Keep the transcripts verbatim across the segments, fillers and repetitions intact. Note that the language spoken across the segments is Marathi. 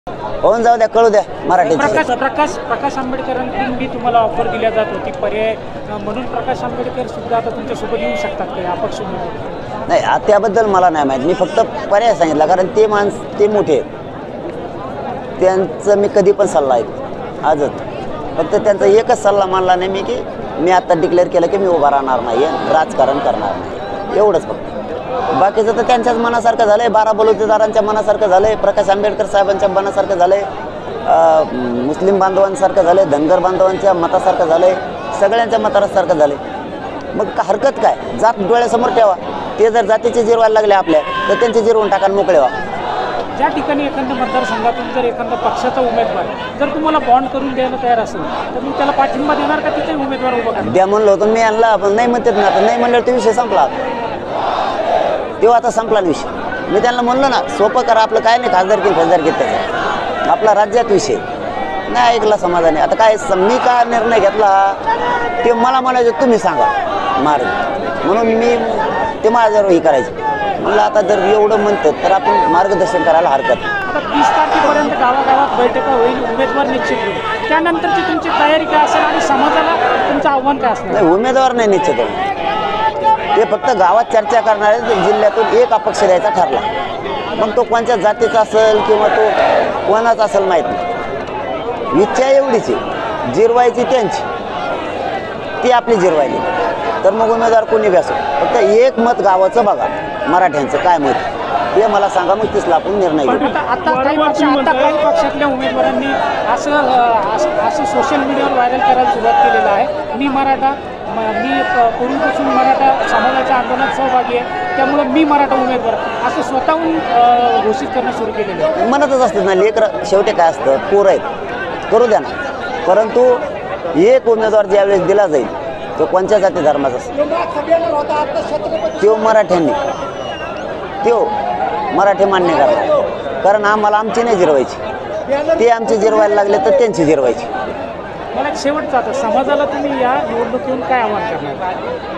होऊन जाऊ द्या, कळू द्या मराठी. प्रकाश प्रकाश प्रकाश आंबेडकरांकडून तुम्हाला ऑफर दिल्या जात होती पर्याय म्हणून प्रकाश आंबेडकर सुद्धा आता तुमच्यासोबत येऊ शकतात का अपक्ष उमेदवार? नाही, त्याबद्दल मला नाही माहीत. मी फक्त पर्याय सांगितला, कारण ते माणस ते मोठे आहेत, त्यांचं मी कधी पण सल्ला ऐकतो आजच. फक्त त्यांचा एकच सल्ला मानला नाही मी, की मी आता डिक्लेअर केलं की मी उभा राहणार नाही, राजकारण करणार नाही, एवढंच फक्त. बाकीचं तर त्यांच्याच मनासारखं झालं आहे, बारा बलुतेदारांच्या मनासारखं झालं आहे, प्रकाश आंबेडकर साहेबांच्या मनासारखं झालं आहे, मुस्लिम बांधवांसारखं झालं आहे, धनगर बांधवांच्या मतासारखं झालं आहे, सगळ्यांच्या मतासारखं झालं आहे. मग का हरकत काय? जात डोळ्यासमोर ठेवा. ते जर जातीचे जिरवायला लागले आपल्या, तर त्यांचे जिरवून टाकायला मोकळे व्हा. ज्या ठिकाणी एखाद्या मतदारसंघातून जर एखादा पक्षाचा उमेदवार जर तुम्हाला बॉन्ड करून द्यायला तयार असेल तर मग त्याला पाठिंबा देणार का? तिथे उमेदवार उभा करा द्या म्हणलं होतं मी, आणला आपण नाही म्हणतात ना. आता नाही म्हणल्यावर तो विषय संपला, तेव्हा आता संपला विषय. मी त्यांना म्हणलं ना, सोपं करा आपलं, काय नाही खासदार की खासदार घेत त्याचा आपला राज्यात विषय नाही ऐकला समाजाने. आता काय मी का निर्णय घेतला ते मला म्हणायचं तुम्ही सांगा मार्ग, म्हणून मी ते माझ्यावर हे करायचं. म्हणलं आता जर एवढं म्हणतात तर आपण मार्गदर्शन करायला हरकत. आता तीस तारखेपर्यंत गावागावात बैठका होईल, उमेदवार निश्चित होईल, त्यानंतरची तुमची तयारी काय असेल आणि समाजाला तुमचं आव्हान काय असणार? नाही, उमेदवार नाही निश्चित होईल, ते फक्त गावात चर्चा करणारे जिल्ह्यातून एक अपक्ष द्यायचा ठरला. मग तो कोणत्या जातीचा असेल किंवा तो कोणाचा असेल माहीत नाही. इच्छा एवढीच आहे, जिरवायची त्यांची, ती आपली जिरवायली. तर मग उमेदवार कोणी बी असो, फक्त एक मत गावाचं बघा, मराठ्यांचं काय मत ते मला सांगा, मग तिसला आपण निर्णय घेऊ. आता काही पक्ष आता काही पक्षातल्या उमेदवारांनी असं असं सोशल मीडियावर व्हायरल करायला सुरुवात केलेलं आहे, मी मराठा, मी पूर्वीपासून मराठा समाजाच्या आंदोलनात सहभागी आहे, त्यामुळे मी मराठा उमेदवार असं स्वतःहून घोषित करणं सुरू केलेलं आहे. म्हणतच असते ना, लेकरं शेवटी काय असतं, पोरं आहेत, करू द्या ना. परंतु एक उमेदवार ज्यावेळेस दिला जाईल तो कोणत्या जाती धर्माचा असेल, तो मराठ्यांनी तो मराठी मान्य करणार. कारण आम्हाला आमची नाही जिरवायची, ते आमची जिरवायला लागले तर त्यांची जिरवायची. मला एक शेवटचं, आता समाजाला तुम्ही या निवडणुकीतून काय आव्हान करणार?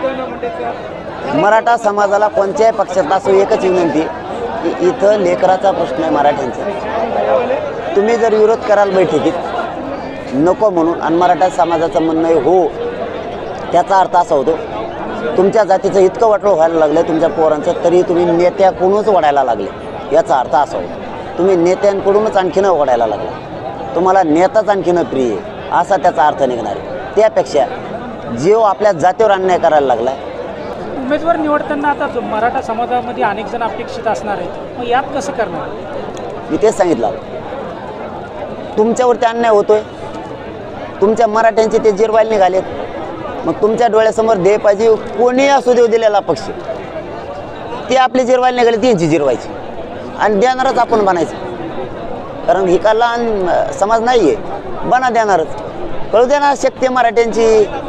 मराठा समाजाला कोणत्याही पक्षात असो एकच विनंती, की इथं लेकराचा प्रश्न आहे मराठ्यांचा. तुम्ही जर विरोध कराल बैठकीत नको म्हणून, आणि मराठा समाजाचं म्हणणं आहे हो, त्याचा अर्थ असा होतो तुमच्या जातीचं इतकं वाटलं व्हायला लागलं तुमच्या पोरांचं, तरी तुम्ही नेत्याकडूनच ओढायला लागले, याचा अर्थ असा होतो तुम्ही नेत्यांकडूनच आणखीन ओढायला लागला, तुम्हाला नेताच आणखीन प्रिय आहे, असा त्याचा अर्थ निघणार आहे. त्यापेक्षा जीव आपल्या जातीवर अन्याय करायला लागला आहे. उमेदवार निवडताना आता मराठा समाजामध्ये अनेक जण अपेक्षित असणार आहेत, मग यात कसं करणार? मी तेच सांगितलं, तुमच्यावरती अन्याय होतोय, तुमच्या मराठ्यांचे ते जिरवायला निघालेत, मग तुमच्या डोळ्यासमोर दे पाहिजे कोणी असू देऊ दिलेला पक्ष, ते आपली जिरवायला निघाले त्यांची जिरवायची, आणि देणारच आपण बनायचं. कारण ही का लहान समाज नाही आहे, बना देणारच. कळू दे ना शक्ती मराठ्यांची,